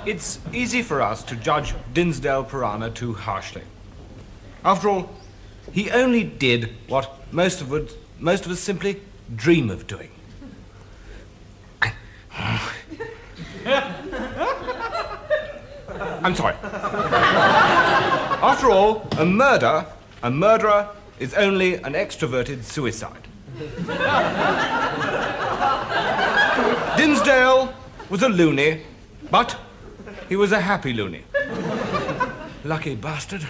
It's easy for us to judge Dinsdale Piranha too harshly. After all, he only did what most of us simply dream of doing. I'm sorry. After all, a murderer is only an extroverted suicide. Dinsdale was a loony, but he was a happy loony. Lucky bastard.